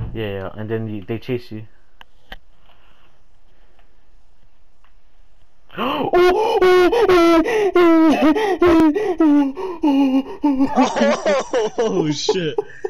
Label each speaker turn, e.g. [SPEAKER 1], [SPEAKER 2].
[SPEAKER 1] Yeah, and then they chase you.
[SPEAKER 2] Oh shit.